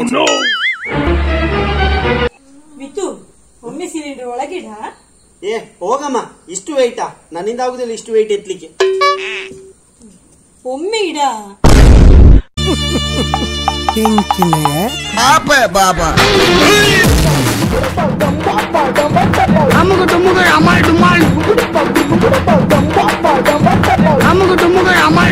ಮಿತು ಒಮ್ಮೆ ಸಿಲಿಂಡರ್ ಒಳಗಿಡ. ಏ ಹೋಗಮ್ಮ, ಇಷ್ಟು ವೆಯ್ಟಾ? ನನ್ನಿಂದ ಆಗುದಿಲ್ಲ ಇಷ್ಟು ವೆಯ್ಟ್ ಎತ್ತಲಿಕ್ಕೆ. ಒಮ್ಮೆ ಇಡ. ಬಾಬಾ ಅಮ್ಮಗ ಟುಮ್ಮಗ ಅಮಾಲ್ ಡುಮಾಲ್ ಅಮ್ಮಗ ಟುಮ್ಮಗ ಅಮಾಲ್